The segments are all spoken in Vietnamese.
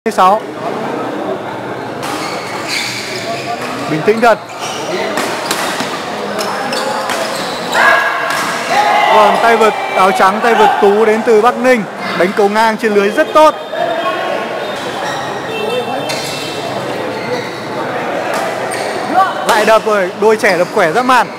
6. Bình tĩnh thật. Vâng, tay vợt áo trắng, tay vợt Tú đến từ Bắc Ninh, đánh cầu ngang trên lưới rất tốt. Lại đập rồi, đôi trẻ đập khỏe dã man.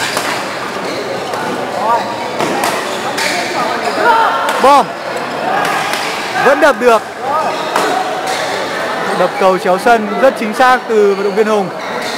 Bom. Vẫn đập được. Đập cầu chéo sân rất chính xác từ vận động viên Hùng.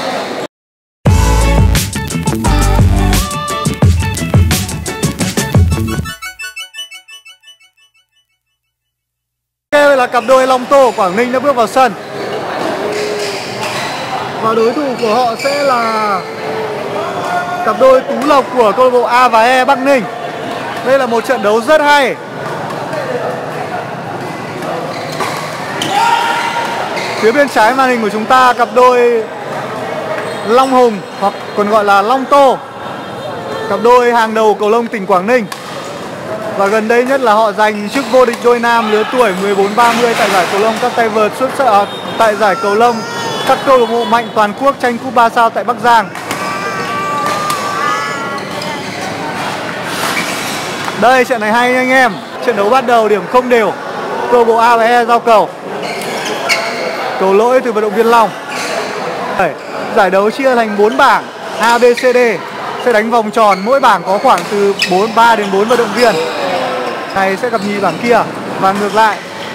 Đây là cặp đôi Long Tô Quảng Ninh đã bước vào sân. Và đối thủ của họ sẽ là cặp đôi Tú Lộc của câu lạc bộ A và E Bắc Ninh. Đây là một trận đấu rất hay. Phía bên trái màn hình của chúng ta cặp đôi Long Hùng hoặc còn gọi là Long Tô, cặp đôi hàng đầu cầu lông tỉnh Quảng Ninh. Và gần đây nhất là họ giành chức vô địch đôi nam lứa tuổi 14-30 tại giải cầu lông các tay vợt xuất sắc tại giải cầu lông các câu lạc bộ mạnh toàn quốc tranh cúp 3 sao tại Bắc Giang. Đây, trận này hay anh em. Trận đấu bắt đầu điểm không đều. Câu lạc bộ A và E giao cầu. Cầu lỗi từ vận động viên Long. Giải đấu chia thành 4 bảng A, B, C, D. Sẽ đánh vòng tròn, mỗi bảng có khoảng từ 3 đến 4 vận động viên. Này sẽ gặp nhì bảng kia và ngược lại.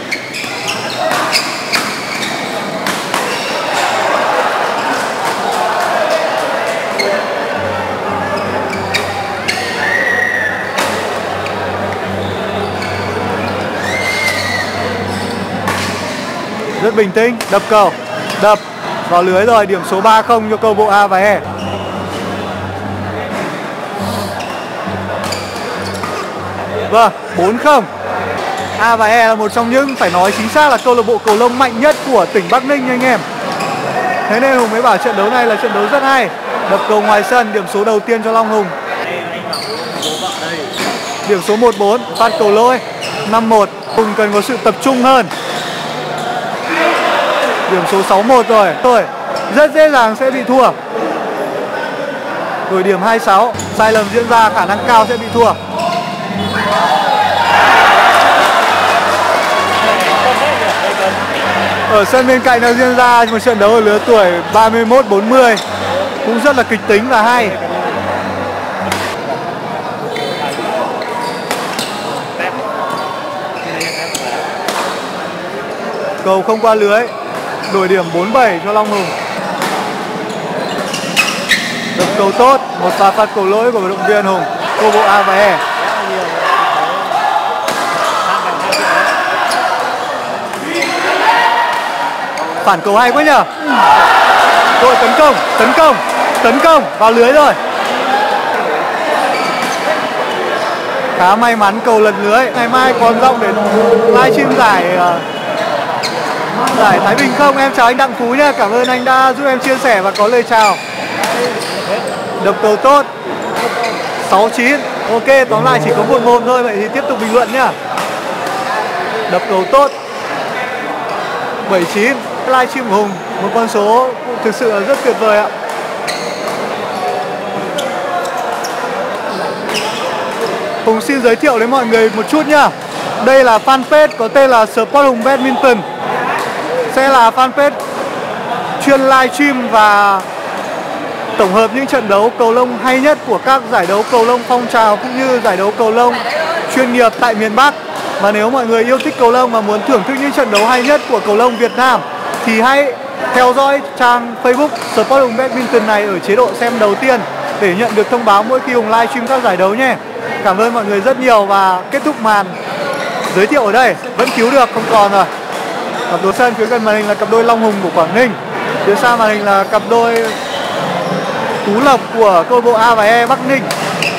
Rất bình tĩnh, đập cầu, đập vào lưới rồi, điểm số 3-0 cho câu bộ A và E. Vâng, 4-0. A và E là một trong những, phải nói chính xác là câu lạc bộ cầu lông mạnh nhất của tỉnh Bắc Ninh anh em. Thế nên Hùng mới bảo trận đấu này là trận đấu rất hay. Đập cầu ngoài sân, điểm số đầu tiên cho Long Hùng. Điểm số 1-4, phát cầu lỗi 5-1. Hùng cần có sự tập trung hơn. Điểm số 6-1 rồi. Rất dễ dàng sẽ bị thua. Rồi điểm 26. Sai lầm diễn ra, khả năng cao sẽ bị thua. Ở sân bên cạnh đã diễn ra một trận đấu ở lứa tuổi 31-40 cũng rất là kịch tính và hay. Cầu không qua lưới. Đổi điểm 4-7 cho Long Hùng. Đập cầu tốt, một pha phạt cầu lỗi của vận động viên Hùng, câu bộ A và E. Phản cầu hay quá nhờ. Rồi tấn công vào lưới rồi. Khá may mắn cầu lật lưới. Ngày mai còn rộng để livestream giải Thái Bình không? Em chào anh Đặng Phú nhé. Cảm ơn anh đã giúp em chia sẻ và có lời chào. Đập cầu tốt. 6-9. Ok, tóm lại chỉ có một mồm thôi. Vậy thì tiếp tục bình luận nhá. Đập cầu tốt. 7-9. Livestream của Hùng, một con số thực sự là rất tuyệt vời ạ. Hùng xin giới thiệu đến mọi người một chút nhá. Đây là fanpage có tên là Sport Hùng Badminton. Sẽ là fanpage chuyên livestream và tổng hợp những trận đấu cầu lông hay nhất của các giải đấu cầu lông phong trào cũng như giải đấu cầu lông chuyên nghiệp tại miền Bắc. Và nếu mọi người yêu thích cầu lông và muốn thưởng thức những trận đấu hay nhất của cầu lông Việt Nam thì hãy theo dõi trang Facebook Sport Hùng Badminton này ở chế độ xem đầu tiên để nhận được thông báo mỗi khi Hùng livestream các giải đấu nhé. Cảm ơn mọi người rất nhiều và kết thúc màn giới thiệu ở đây. Vẫn cứu được, không còn rồi. Cặp đôi sân phía gần màn hình là cặp đôi Long Hùng của Quảng Ninh. Phía xa màn hình là cặp đôi Tú Lộc của câu lạc bộ A và E Bắc Ninh.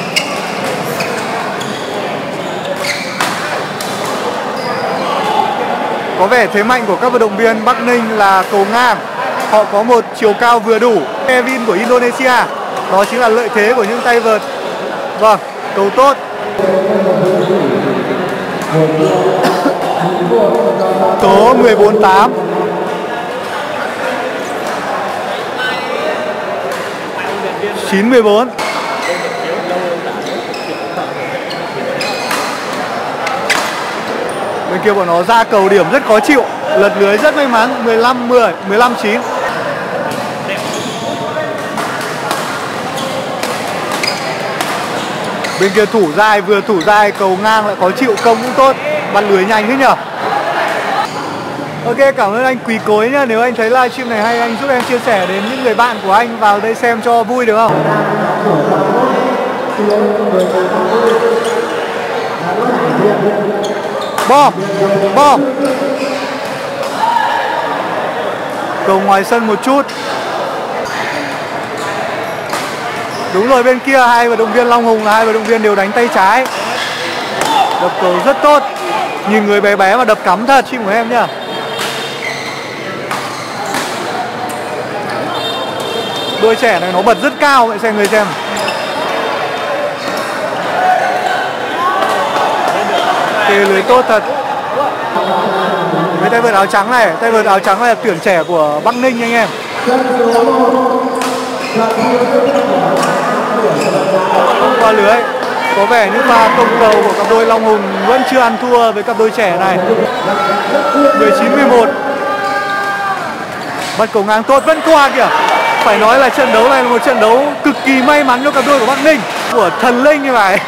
Có vẻ thế mạnh của các vận động viên Bắc Ninh là cầu ngang. Họ có một chiều cao vừa đủ. Kevin của Indonesia. Đó chính là lợi thế của những tay vợt. Vâng, cầu tốt. Số 14-8. Chín 14. Bên kia bọn nó ra cầu điểm rất khó chịu, lật lưới rất may mắn. 15-10, 15-9. Bên kia thủ dai, vừa thủ dai cầu ngang lại khó chịu, công cũng tốt, bắn lưới nhanh thế nhở. Ok, cảm ơn anh Quý Cối nhá. Nếu anh thấy livestream này hay, anh giúp em chia sẻ đến những người bạn của anh vào đây xem cho vui được không? Bom, bom. Cầu ngoài sân một chút. Đúng rồi, bên kia hai vận động viên Long Hùng là hai vận động viên đều đánh tay trái. Đập cầu rất tốt. Nhìn người bé bé mà đập cắm thật chim của em nhá. Đôi trẻ này nó bật rất cao, vậy xem người xem. Kê lưới tốt thật. Với tay vợt áo trắng này, tay vợt áo trắng này là tuyển trẻ của Bắc Ninh anh em. Không qua lưới. Có vẻ như pha công cầu của cặp đôi Long Hùng vẫn chưa ăn thua với cặp đôi trẻ này. 19-11. Bắt cầu ngang tốt, vẫn qua kìa. Phải nói là trận đấu này là một trận đấu cực kỳ may mắn cho cặp đôi của Bắc Ninh, của thần linh như vậy.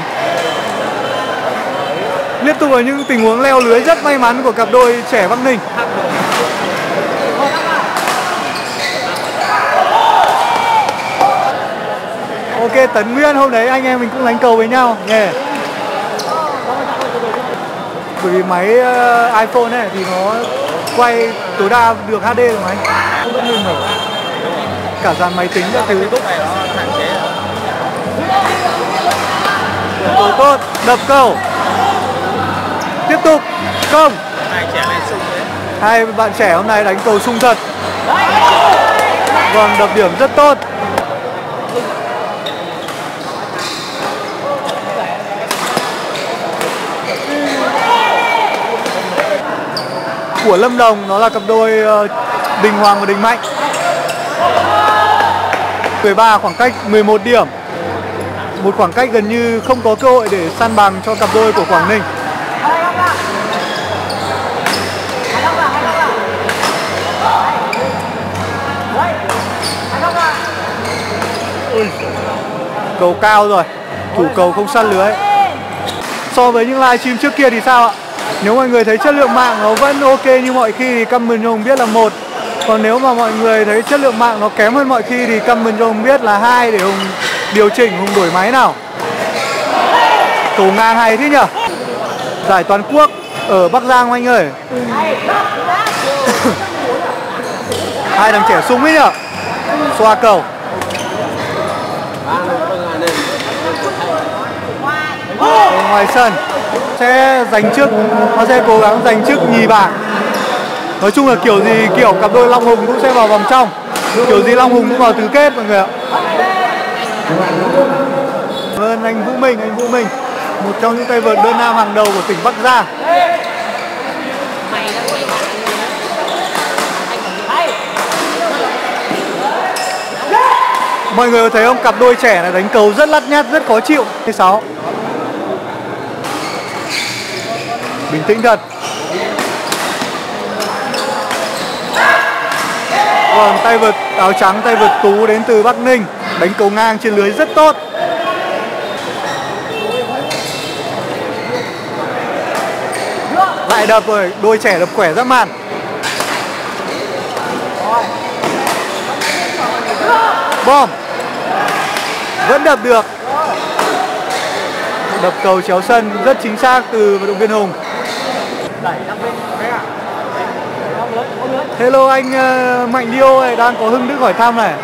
Liên tục là những tình huống leo lưới rất may mắn của cặp đôi trẻ Bắc Ninh. Ok, Tấn Nguyên hôm đấy anh em mình cũng đánh cầu với nhau nhé. Bởi vì máy iPhone này thì nó quay tối đa được HD rồi mà anh. Không vẫn ngừng rồi. Cả dàn máy tính các thứ. Cầu tốt, đập cầu. Tiếp tục, công. Hai bạn trẻ hôm nay đánh cầu sung thật. Vâng, đập điểm rất tốt. Của Lâm Đồng nó là cặp đôi Đình Hoàng và Đình Mạnh. 13 khoảng cách 11 điểm. Một khoảng cách gần như không có cơ hội để săn bằng cho cặp đôi của Quảng Ninh. Cầu cao rồi, thủ cầu không săn lưới. So với những livestream trước kia thì sao ạ? Nếu mọi người thấy chất lượng mạng nó vẫn ok như mọi khi thì comment cho Hùng biết là 1. Còn nếu mà mọi người thấy chất lượng mạng nó kém hơn mọi khi thì comment cho Hùng biết là 2 để Hùng điều chỉnh, Hùng đổi máy nào. Cầu ngang hay thế nhở? Giải toàn quốc ở Bắc Giang anh ơi. Hai thằng trẻ sung ấy nhở? Xoa cầu. Ở ngoài sân sẽ giành trước, nó sẽ cố gắng giành trước nhì bảng. Nói chung là kiểu gì kiểu cặp đôi Long Hùng cũng sẽ vào vòng trong, kiểu gì Long Hùng cũng vào tứ kết mọi người ạ. Cảm ơn anh Vũ Minh, một trong những tay vợt đơn nam hàng đầu của tỉnh Bắc Giang. Mọi người có thấy không, cặp đôi trẻ này đánh cầu rất lắt nhắt, rất khó chịu. 6. Bình tĩnh thật. Còn tay vợt áo trắng, tay vợt Tú đến từ Bắc Ninh, đánh cầu ngang trên lưới rất tốt. Lại đập rồi, đôi trẻ đập khỏe dã man. Bom. Vẫn đập được. Đập cầu chéo sân rất chính xác từ vận động viên Hùng. Hello anh Mạnh Liêu này, đang có Hưng Đức hỏi thăm này.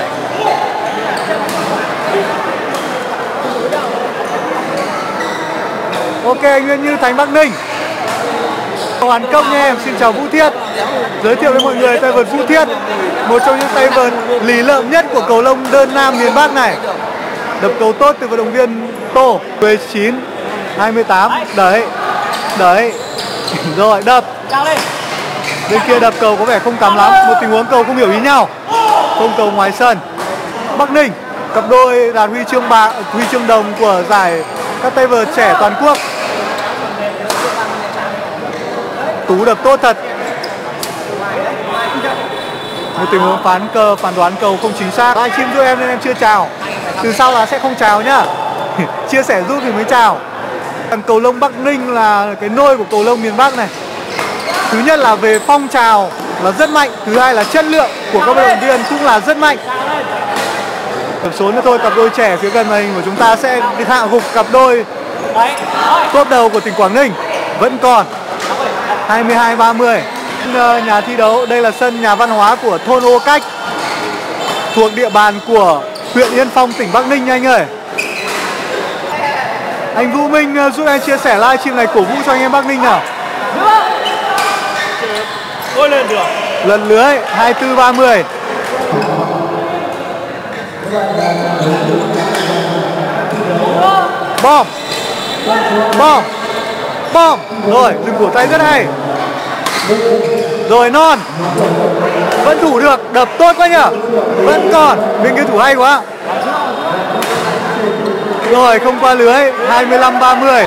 Ok, Nguyên Như Thành Bắc Ninh. Hoàn Công nha em, xin chào Vũ Thiết. Giới thiệu với mọi người tay vợt Vũ Thiết, một trong những tay vợt lì lợm nhất của cầu lông đơn nam miền Bắc này. Đập cầu tốt từ vận động viên Tô. 19-28. Đấy. Rồi đập. Bên kia đập cầu có vẻ không cắm lắm. Một tình huống cầu không hiểu ý nhau. Không cầu ngoài sân. Bắc Ninh, cặp đôi đạt huy chương đồng của giải các tay vợt trẻ toàn quốc. Tú đập tốt thật. Một tình huống phán đoán cầu không chính xác. Livestream giúp em nên em chưa chào. Từ sau là sẽ không chào nhá. Chia sẻ giúp thì mới chào. Cầu lông Bắc Ninh là cái nôi của cầu lông miền Bắc này. Thứ nhất là về phong trào là rất mạnh. Thứ hai là chất lượng của các vận động viên cũng là rất mạnh. Điểm số nữa thôi, cặp đôi trẻ phía gần màn hình của chúng ta sẽ hạ gục cặp đôi top đầu của tỉnh Quảng Ninh. Vẫn còn 22-30. Nhà thi đấu, đây là sân nhà văn hóa của thôn Ô Cách, thuộc địa bàn của huyện Yên Phong, tỉnh Bắc Ninh nha anh ơi. Anh Vũ Minh giúp em chia sẻ livestream này, cổ vũ cho anh em Bắc Ninh nào. Ngôi lên được. Lần lưới 24-30. Bom. Bom. Bom. Rồi, dừng cổ tay rất hay. Rồi non. Vẫn thủ được, đập tốt quá nhở. Vẫn còn, bên kia thủ hay quá. Rồi, không qua lưới, 25-30.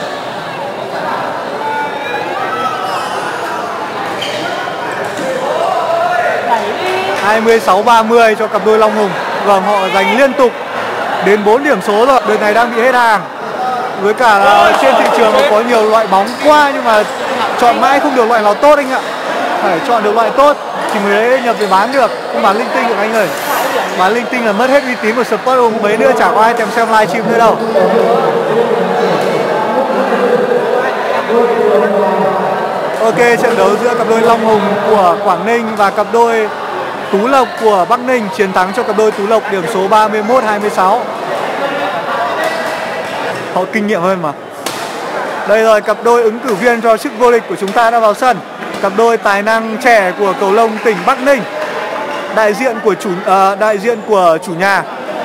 (26-30) cho cặp đôi Long Hùng. Vâng, họ giành liên tục đến 4 điểm số rồi. Đợt này đang bị hết hàng. Với cả là trên thị trường có nhiều loại bóng qua, nhưng mà chọn mãi không được loại nào tốt anh ạ. Phải chọn được loại tốt thì mới nhập về bán được. Không bán linh tinh được anh ơi. Bán linh tinh là mất hết uy tín của Sport Hùng. Mấy nữa chả có ai thèm xem livestream nữa đâu. Ok, trận đấu giữa cặp đôi Long Hùng của Quảng Ninh và cặp đôi Tú Lộc của Bắc Ninh. Chiến thắng cho cặp đôi Tú Lộc điểm số 31-26. Họ kinh nghiệm hơn mà. Đây rồi, cặp đôi ứng cử viên cho chức vô địch của chúng ta đã vào sân. Cặp đôi tài năng trẻ của cầu lông tỉnh Bắc Ninh, đại diện của chủ nhà.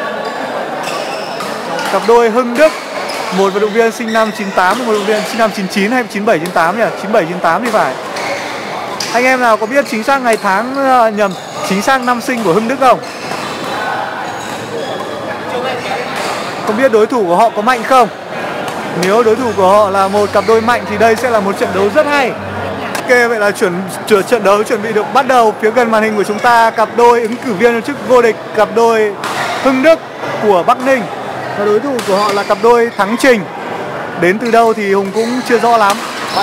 Cặp đôi Hưng Đức, một vận động viên sinh năm 98, một vận động viên sinh năm 99 hay 97 98 nhỉ? 97 98 thì phải. Anh em nào có biết chính xác ngày tháng, chính xác năm sinh của Hưng Đức không? Không biết đối thủ của họ có mạnh không? Nếu đối thủ của họ là một cặp đôi mạnh thì đây sẽ là một trận đấu rất hay. Ok, vậy là trận đấu chuẩn bị được bắt đầu. Phía gần màn hình của chúng ta, cặp đôi ứng cử viên cho chức vô địch, cặp đôi Hưng Đức của Bắc Ninh. Và đối thủ của họ là cặp đôi Thắng Trình. Đến từ đâu thì Hùng cũng chưa rõ lắm.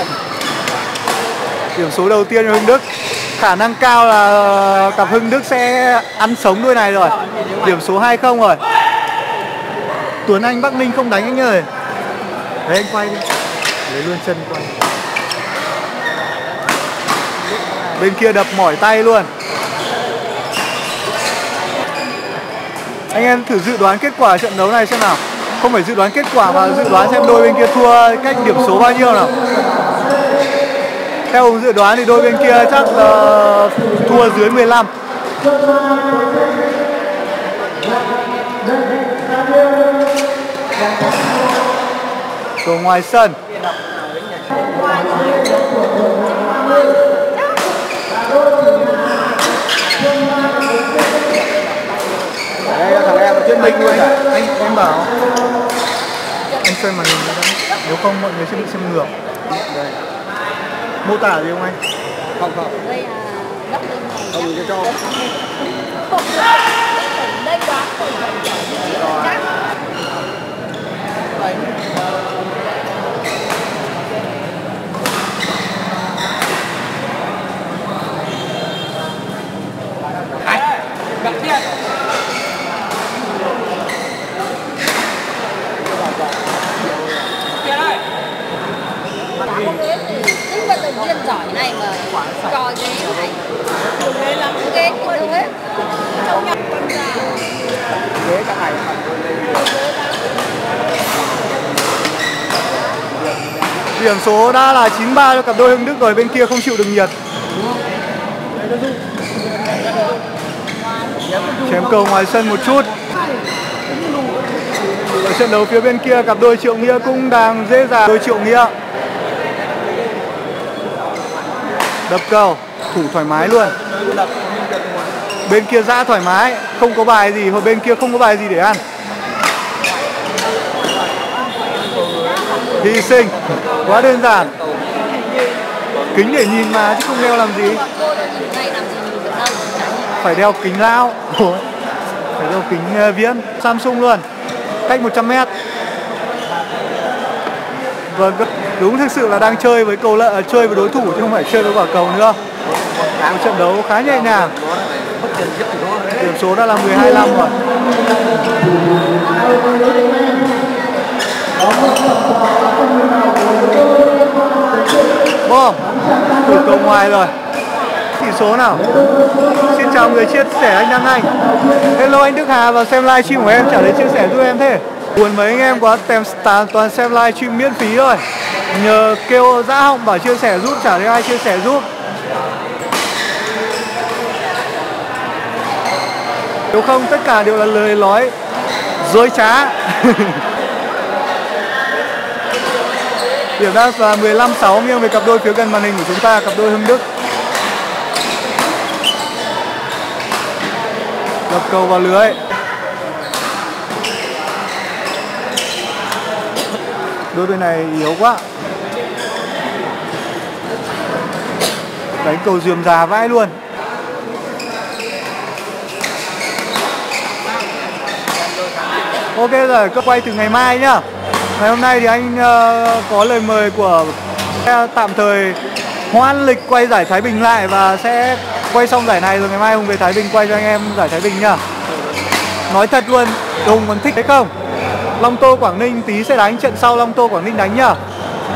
Điểm số đầu tiên cho Hưng Đức. Khả năng cao là cặp Hưng Đức sẽ ăn sống đôi này rồi. Điểm số 2-0 rồi. Tuấn Anh Bắc Ninh không đánh anh ơi. Đấy, anh quay đi. Lấy luôn chân quay. Bên kia đập mỏi tay luôn. Anh em thử dự đoán kết quả trận đấu này xem nào. Không phải dự đoán kết quả mà dự đoán xem đôi bên kia thua cách điểm số bao nhiêu nào. Theo Hùng dự đoán thì đôi bên kia chắc thua dưới 15. Cầu ngoài sân. Đây thằng em chuyên minh luôn à? Anh bảo anh xem màn hình đó. Nếu không mọi người sẽ bị xem ngược. Đây. Mô tả gì không anh? Không. Đây là gấp lên này. Không cho. Đây đoán rồi chắc. Gặp tiền. Không biết thì những vận động viên giỏi này mà coi cái này ghê lắm, ghê thì đâu hết. Trong nhập con ra. Ghế cả ngày. Điểm số đã là 9-3 cho cặp đôi Hưng Đức rồi, bên kia không chịu được nhiệt. Chém cầu ngoài sân một chút. Ở trận đấu phía bên kia, cặp đôi Triệu Nghĩa cũng đang dễ dàng. Đôi Triệu Nghĩa Đập cầu, thủ thoải mái luôn. Bên kia giã thoải mái, không có bài gì, hoặc bên kia không có bài gì để ăn. Hy sinh, quá đơn giản. Kính để nhìn mà chứ không đeo làm gì. Phải đeo kính lão. Phải đeo kính viễn Samsung luôn. Cách 100m. Vâng, đúng, thực sự là đang chơi với chơi với đối thủ chứ không phải chơi với quả cầu nữa. Một trận đấu khá nhẹ nhàng. Điểm số đã là 12-5 rồi. Bom, thủ cầu ngoài rồi. Tỷ số nào? Xin chào người chia sẻ anh Đăng Anh. Hello anh Đức Hà, vào xem livestream của em, chả thấy chia sẻ giúp em thế. Buồn mấy anh em quá, toàn xem livestream miễn phí thôi. Nhờ kêu Dã Họng bảo chia sẻ giúp, chả thấy ai chia sẻ giúp. Nếu không tất cả đều là lời nói dối trá. Điểm đang là 15-6 nghiêng về cặp đôi phía gần màn hình của chúng ta, cặp đôi Hưng Đức. Đập cầu vào lưới. Đôi bên này yếu quá. Đánh cầu rườm rà vãi luôn. Ok rồi, cứ quay từ ngày mai nhá. Ngày hôm nay thì anh có lời mời của tạm thời hoãn lịch quay giải Thái Bình lại và sẽ quay xong giải này rồi ngày mai Hùng về Thái Bình quay cho anh em giải Thái Bình nhá. Nói thật luôn, Hùng còn thích đấy không? Long Tô Quảng Ninh tí sẽ đánh, trận sau Long Tô Quảng Ninh đánh nhá.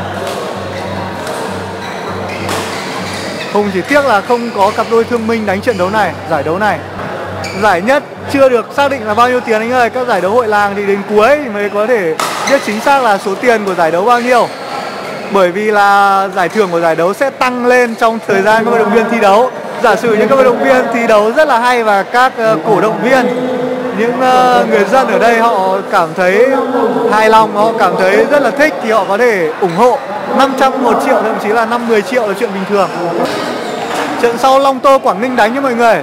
Hùng chỉ tiếc là không có cặp đôi Thương Minh đánh trận đấu này, giải đấu này. Giải nhất chưa được xác định là bao nhiêu tiền anh ơi. Các giải đấu hội làng thì đến cuối thì mới có thể biết chính xác là số tiền của giải đấu bao nhiêu. Bởi vì là giải thưởng của giải đấu sẽ tăng lên trong thời gian các vận động viên thi đấu. Giả sử những các vận động viên thi đấu rất là hay và các cổ động viên, những người dân ở đây họ cảm thấy hài lòng, họ cảm thấy rất là thích thì họ có thể ủng hộ 500, 1 triệu, thậm chí là 5-10 triệu là chuyện bình thường. Trận sau Long Tô Quảng Ninh đánh nhé mọi người.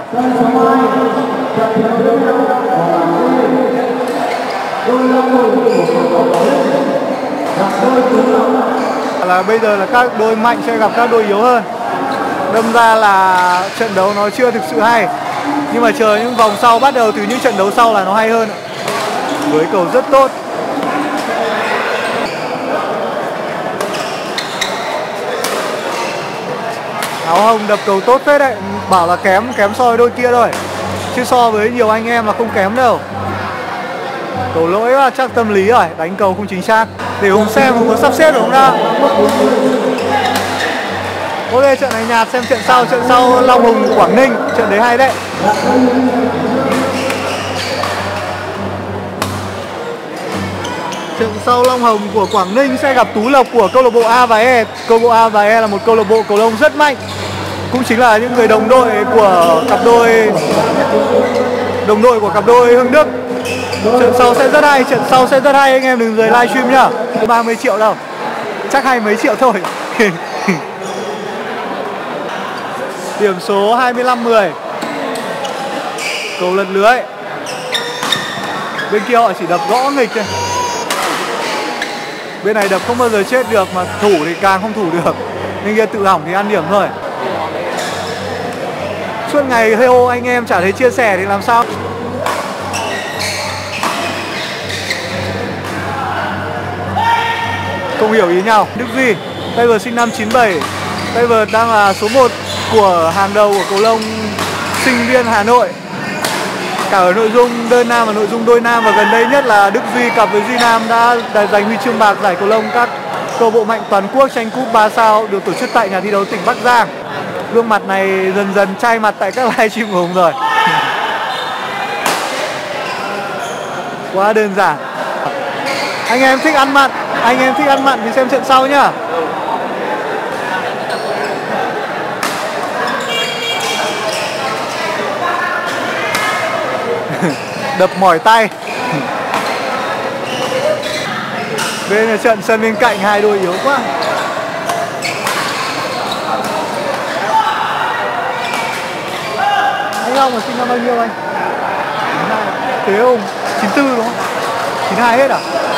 Là bây giờ là các đôi mạnh sẽ gặp các đôi yếu hơn. Đâm ra là trận đấu nó chưa thực sự hay. Nhưng mà chờ những vòng sau, bắt đầu từ những trận đấu sau là nó hay hơn. Với cầu rất tốt. Áo hồng đập cầu tốt phết đấy. Bảo là kém so với đôi kia thôi, chứ so với nhiều anh em là không kém đâu. Cầu lỗi là chắc tâm lý rồi, đánh cầu không chính xác. Để Hùng xem Hùng có sắp xếp được không nào. Ok, trận này nhạt, xem trận sau Long Hùng Quảng Ninh, trận đấy hay đấy. Trận sau Long Hồng của Quảng Ninh sẽ gặp Tú Lộc của câu lạc bộ A và E. Câu lạc bộ A và E là một câu lạc bộ cầu lông rất mạnh, cũng chính là những người đồng đội của cặp đôi Hưng Đức. Trận sau sẽ rất hay, anh em đừng rời livestream nhá. 30 triệu đâu, chắc 20 mấy triệu thôi. Điểm số 25-10. Cầu lật lưới. Bên kia họ chỉ đập gõ nghịch thôi. Bên này đập không bao giờ chết được, mà thủ thì càng không thủ được. Bên kia tự hỏng thì ăn điểm thôi. Suốt ngày heo anh em chả thấy chia sẻ thì làm sao. Không hiểu ý nhau. Đức Duy, Taylor sinh năm 97. Taylor đang là số 1 của hàng đầu của cầu lông sinh viên Hà Nội, cả ở nội dung đơn nam và nội dung đôi nam. Và gần đây nhất là Đức Duy cặp với Duy Nam đã giành huy chương bạc giải cầu lông các câu bộ mạnh toàn quốc tranh cúp 3 sao được tổ chức tại nhà thi đấu tỉnh Bắc Giang. Gương mặt này dần dần chai mặt tại các livestream của Hùng rồi. Quá đơn giản. Anh em thích ăn mặn thì xem trận sau nhá. Đập mỏi tay. Bên là trận sân bên cạnh hai đôi yếu quá. Anh Long là sinh năm bao nhiêu anh? 92. Thế Hùng 94 đúng không? 92 hết à?